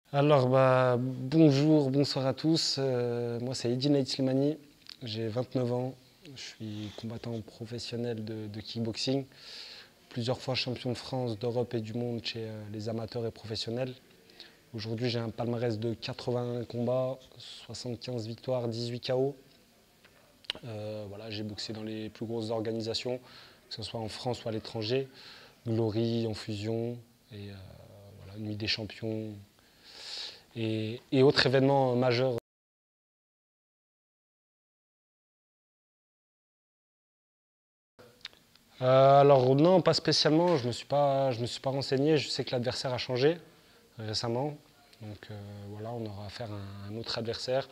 Alors, bonjour, bonsoir à tous. Moi, c'est Eddy Naït Slimani. J'ai 29 ans. Je suis combattant professionnel de kickboxing. Plusieurs fois champion de France, d'Europe et du monde chez les amateurs et professionnels. Aujourd'hui, j'ai un palmarès de 81 combats, 75 victoires, 18 KO. Voilà, j'ai boxé dans les plus grosses organisations, que ce soit en France ou à l'étranger. Glory, en fusion, et voilà, Nuit des champions et autres événements majeurs. Alors non, pas spécialement. Je me suis pas renseigné. Je sais que l'adversaire a changé récemment. Donc voilà, on aura affaire à un autre adversaire.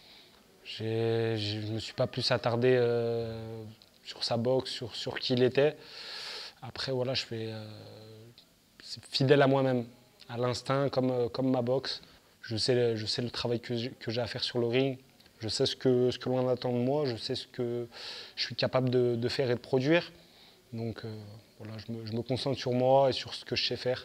Je ne me suis pas plus attardé sur sa boxe, sur qui il était. Après, voilà, c'est fidèle à moi-même, à l'instinct, comme ma boxe. Je sais le travail que j'ai à faire sur le ring. Je sais ce que l'on attend de moi. Je sais ce que je suis capable de faire et de produire. Donc voilà, je me concentre sur moi et sur ce que je sais faire.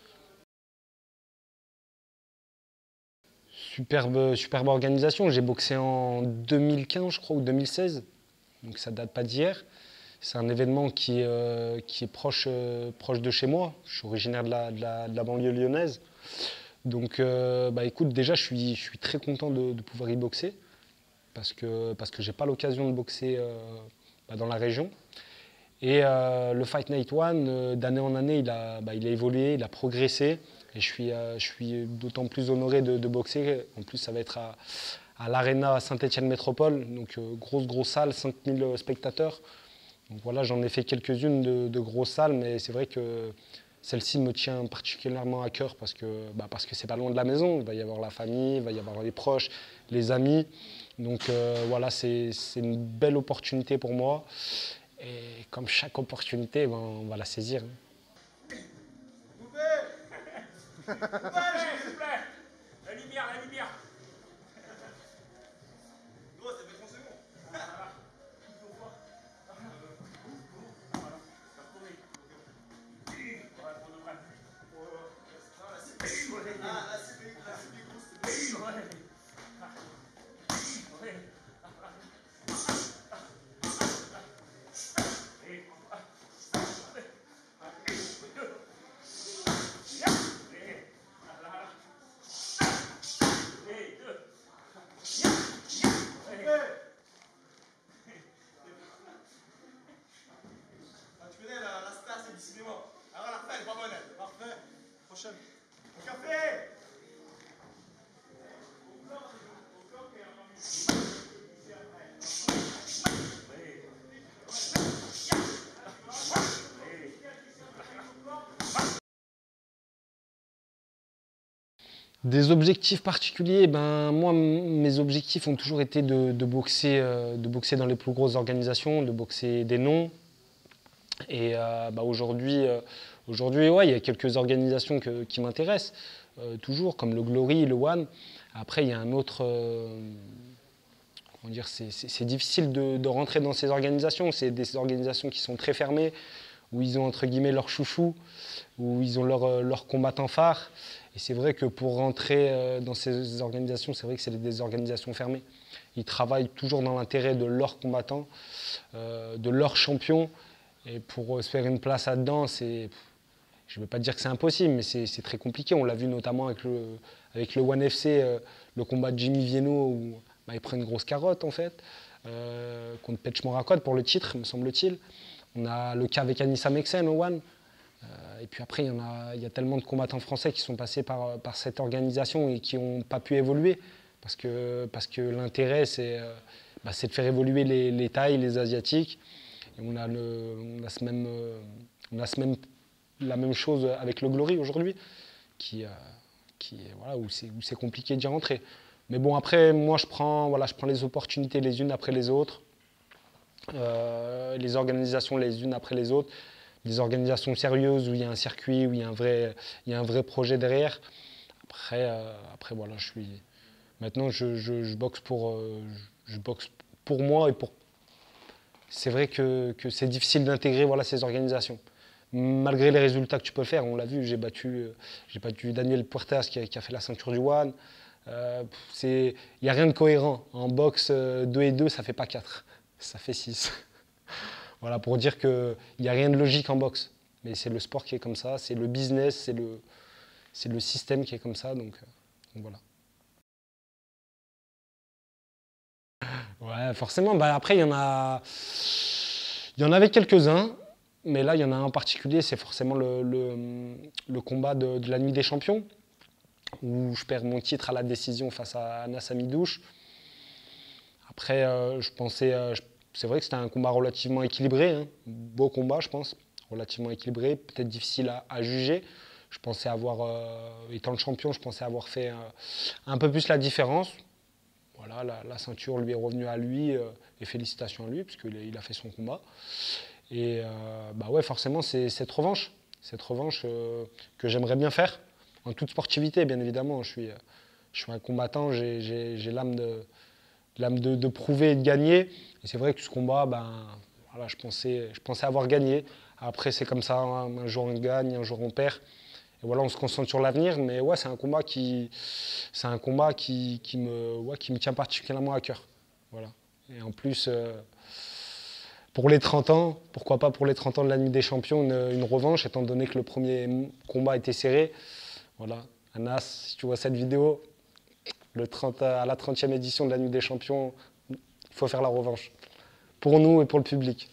Superbe organisation. J'ai boxé en 2015, je crois, ou 2016. Donc ça date pas d'hier. C'est un événement qui est proche de chez moi. Je suis originaire de la banlieue lyonnaise. Donc écoute, déjà je suis très content de pouvoir y boxer parce que j'ai pas l'occasion de boxer dans la région. Et le Fight Night One, d'année en année, il a évolué, il a progressé. Et je suis d'autant plus honoré de boxer. En plus, ça va être à l'Arena Saint-Étienne Métropole. Donc, grosse salle, 5000 spectateurs. Donc voilà, j'en ai fait quelques-unes de grosses salles, mais c'est vrai que celle-ci me tient particulièrement à cœur parce que c'est pas loin de la maison. Il va y avoir la famille, il va y avoir les proches, les amis. Donc voilà, c'est une belle opportunité pour moi. Et comme chaque opportunité, on va la saisir. S'il vous plaît. La lumière, la lumière. Gros, ça fait 30 secondes. Voilà. Voilà, pour de vrai. Ah, la CB, grosse, c'est bon. Ouais. Tu connais la star, c'est décidément. Alors la fin, elle est pas bonne, elle. Parfait. Prochaine. Au café. Des objectifs particuliers, moi, mes objectifs ont toujours été de boxer dans les plus grosses organisations, de boxer des noms. Et aujourd'hui, ouais, il y a quelques organisations qui m'intéressent, toujours, comme le Glory, le One. Après, il y a un autre. Comment dire, c'est difficile de rentrer dans ces organisations. C'est des organisations qui sont très fermées, où ils ont entre guillemets leur chouchou, où ils ont leur combattant phare. Et c'est vrai que pour rentrer dans ces organisations, c'est vrai que c'est des organisations fermées. Ils travaillent toujours dans l'intérêt de leurs combattants, de leurs champions. Et pour se faire une place là-dedans, je ne veux pas dire que c'est impossible, mais c'est très compliqué. On l'a vu notamment avec le One FC, le combat de Jimmy Vienno, où il prend une grosse carotte en fait, contre Petch Morakot pour le titre, me semble-t-il. On a le cas avec Anissa Meksen au One. Et puis après, il y a tellement de combattants français qui sont passés par cette organisation et qui n'ont pas pu évoluer. Parce que l'intérêt, c'est de faire évoluer les Thaïs, les Asiatiques. Et on a la même chose avec le Glory aujourd'hui, voilà, où c'est compliqué d'y rentrer. Mais bon, après, moi, je prends les opportunités les unes après les autres, les organisations les unes après les autres, des organisations sérieuses où il y a un circuit, où il y a un vrai projet derrière. Après voilà, maintenant, je boxe pour moi et pour. C'est vrai que c'est difficile d'intégrer voilà, ces organisations. malgré les résultats que tu peux faire, on l'a vu, j'ai battu Daniel Puertas qui a fait la ceinture du One. Il n'y a rien de cohérent. En boxe, 2 et 2, ça fait pas 4, ça fait 6. Voilà, pour dire qu'il n'y a rien de logique en boxe. Mais c'est le sport qui est comme ça, c'est le business, c'est le système qui est comme ça, donc voilà. Ouais, forcément. Bah, après, il y en avait quelques-uns, mais là, il y en a un en particulier, c'est forcément le combat de la Nuit des Champions, où je perds mon titre à la décision face à Anas Amidouche. Après, c'est vrai que c'était un combat relativement équilibré, hein. Beau combat, je pense, relativement équilibré, peut-être difficile à juger. Je pensais avoir, étant le champion, je pensais avoir fait un peu plus la différence. Voilà, la ceinture lui est revenue à lui, et félicitations à lui, puisqu'il a fait son combat. Et bah ouais, forcément, c'est cette revanche que j'aimerais bien faire, en toute sportivité, bien évidemment. Je suis un combattant, j'ai l'âme de prouver et de gagner. Et c'est vrai que ce combat, ben, voilà, je pensais avoir gagné. Après, c'est comme ça, hein, un jour on gagne, un jour on perd. Et voilà, on se concentre sur l'avenir. Mais ouais, c'est un combat qui me tient particulièrement à cœur. Voilà. Et en plus, pour les 30 ans, pourquoi pas pour les 30 ans de la Nuit des Champions, une revanche, étant donné que le premier combat était serré. Voilà. Anas, si tu vois cette vidéo, à la 30e édition de la Nuit des Champions, il faut faire la revanche. Pour nous et pour le public.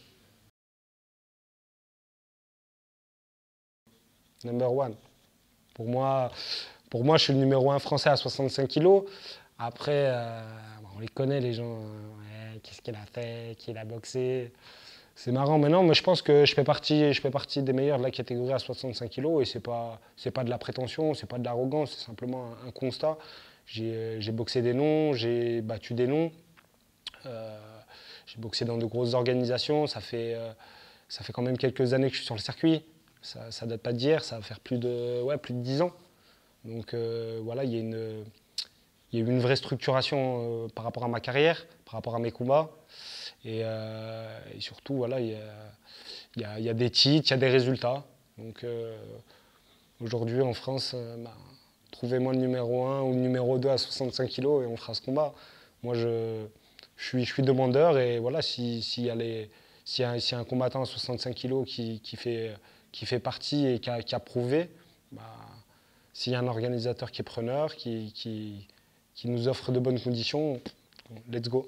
Number one. Pour moi, je suis le numéro 1 français à 65 kilos. Après, on les connaît, les gens. Ouais, qu'est-ce qu'il a fait, qui a boxé. C'est marrant. Mais non, mais je pense que je fais partie des meilleurs de la catégorie à 65 kilos. Et c'est pas de la prétention, c'est pas de l'arrogance, c'est simplement un constat. J'ai boxé des noms, j'ai battu des noms. J'ai boxé dans de grosses organisations. Ça fait quand même quelques années que je suis sur le circuit. Ça date pas d'hier, ça va faire plus de 10 ans. Donc voilà, il y a eu une vraie structuration par rapport à ma carrière, par rapport à mes combats. Et surtout, voilà, il y a des titres, il y a des résultats. Donc aujourd'hui, en France, trouvez-moi le numéro 1 ou le numéro 2 à 65 kilos et on fera ce combat. Moi, je suis demandeur et voilà, s'il y a un combattant à 65 kilos qui fait partie et qui a prouvé, bah, s'il y a un organisateur qui est preneur, qui nous offre de bonnes conditions, let's go.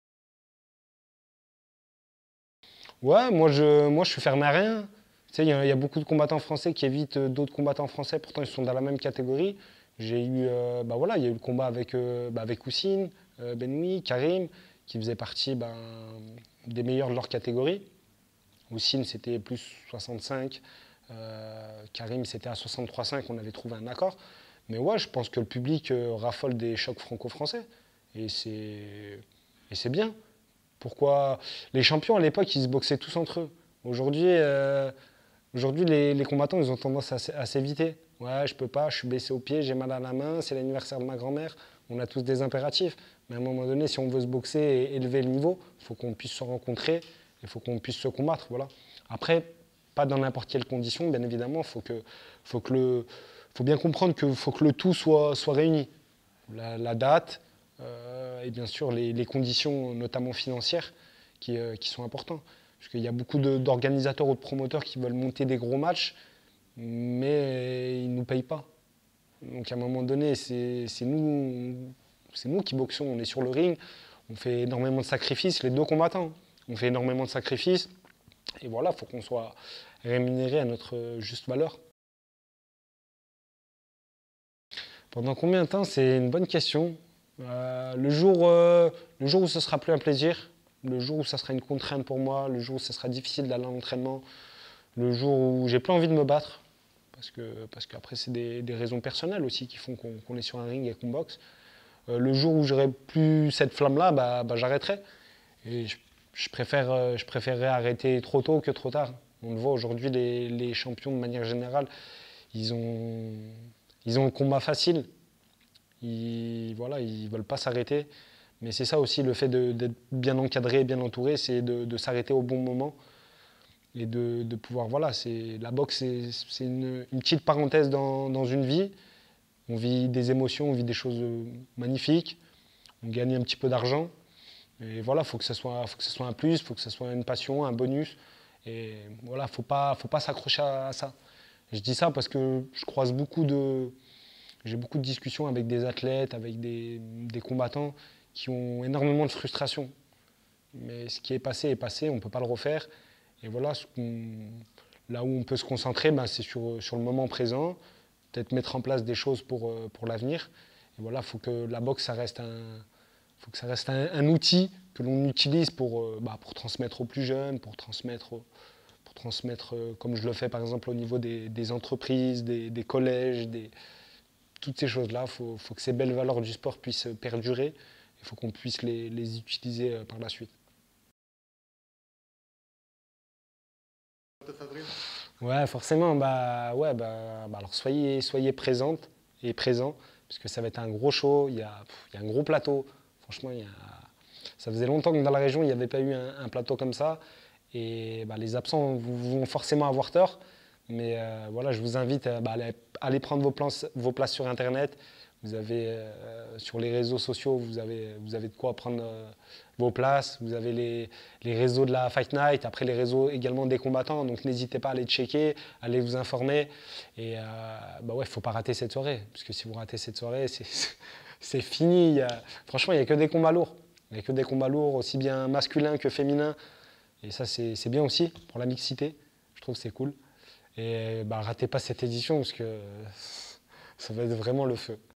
Ouais, moi je suis fermé à rien. Tu sais, il y a beaucoup de combattants français qui évitent d'autres combattants français, pourtant ils sont dans la même catégorie. Bah voilà, il y a eu le combat avec Houssine, Benoui, Karim, qui faisaient partie des meilleurs de leur catégorie. Houssine, c'était plus 65. Karim, c'était à 63,5. On avait trouvé un accord. Mais ouais, je pense que le public raffole des chocs franco-français. Et c'est bien. Pourquoi les champions à l'époque, ils se boxaient tous entre eux. Aujourd'hui, les combattants, ils ont tendance à s'éviter. Ouais, je peux pas, je suis blessé au pied, j'ai mal à la main, c'est l'anniversaire de ma grand-mère. On a tous des impératifs. Mais à un moment donné, si on veut se boxer et élever le niveau, il faut qu'on puisse se rencontrer, il faut qu'on puisse se combattre. Voilà. Après, pas dans n'importe quelle condition, bien évidemment. Faut bien comprendre qu'il faut que le tout soit réuni. La date et bien sûr les conditions, notamment financières, qui sont importantes. Parce qu'il y a beaucoup d'organisateurs ou de promoteurs qui veulent monter des gros matchs, mais ils ne nous payent pas. Donc à un moment donné, c'est nous qui boxons, on est sur le ring, on fait énormément de sacrifices, les deux combattants. On fait énormément de sacrifices, et voilà, il faut qu'on soit rémunéré à notre juste valeur. Pendant combien de temps? C'est une bonne question. Le jour où ce sera plus un plaisir, le jour où ça sera une contrainte pour moi, le jour où ce sera difficile d'aller à l'entraînement, le jour où j'ai plus envie de me battre, parce qu'après c'est des raisons personnelles aussi qui font qu'on est sur un ring et qu'on boxe. Le jour où j'aurai plus cette flamme-là, j'arrêterai. Et je préférerais arrêter trop tôt que trop tard. On le voit aujourd'hui, les champions de manière générale, ils ont le combat facile. Ils veulent pas s'arrêter. Mais c'est ça aussi le fait d'être bien encadré, bien entouré, c'est de s'arrêter au bon moment. et de pouvoir, voilà, la boxe, c'est une petite parenthèse dans une vie. On vit des émotions, on vit des choses magnifiques, on gagne un petit peu d'argent. Et voilà, faut que ce soit un plus, faut que ce soit une passion, un bonus. Et voilà, faut pas s'accrocher à ça. Je dis ça parce que j'ai beaucoup de discussions avec des athlètes, avec des combattants qui ont énormément de frustration. Mais ce qui est passé, on ne peut pas le refaire. Et voilà, là où on peut se concentrer, ben, c'est sur le moment présent, peut-être mettre en place des choses pour l'avenir. Et voilà, faut que la boxe, faut que ça reste un outil que l'on utilise pour transmettre aux plus jeunes, pour transmettre, comme je le fais par exemple au niveau des entreprises, des collèges, toutes ces choses-là. Faut que ces belles valeurs du sport puissent perdurer. Il faut qu'on puisse les utiliser par la suite. Ouais, forcément. Alors soyez présente et présents, puisque ça va être un gros show. Il y a un gros plateau. Franchement, ça faisait longtemps que dans la région, il n'y avait pas eu un plateau comme ça. Et les absents vont forcément avoir tort. Mais voilà, je vous invite à aller prendre vos places sur Internet. Vous avez, sur les réseaux sociaux, vous avez de quoi prendre vos places. Vous avez les réseaux de la Fight Night, après les réseaux également des combattants. Donc n'hésitez pas à aller checker, à aller vous informer. Et ouais, faut pas rater cette soirée. Parce que si vous ratez cette soirée, c'est fini. Franchement, il n'y a que des combats lourds. Il n'y a que des combats lourds, aussi bien masculins que féminins. Et ça, c'est bien aussi pour la mixité. Je trouve que c'est cool. Et ratez pas cette édition parce que ça va être vraiment le feu.